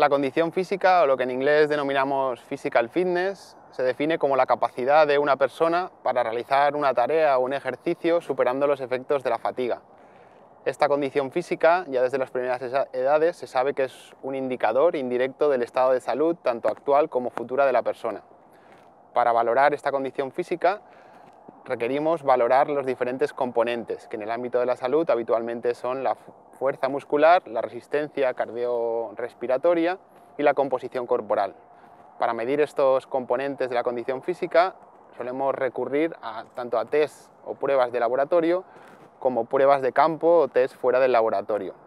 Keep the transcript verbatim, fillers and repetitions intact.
La condición física, o lo que en inglés denominamos physical fitness, se define como la capacidad de una persona para realizar una tarea o un ejercicio superando los efectos de la fatiga. Esta condición física, ya desde las primeras edades, se sabe que es un indicador indirecto del estado de salud, tanto actual como futura de la persona. Para valorar esta condición física, requerimos valorar los diferentes componentes, que en el ámbito de la salud habitualmente son la fuerza muscular, la resistencia cardiorrespiratoria y la composición corporal. Para medir estos componentes de la condición física, solemos recurrir a, tanto a test o pruebas de laboratorio como pruebas de campo o test fuera del laboratorio.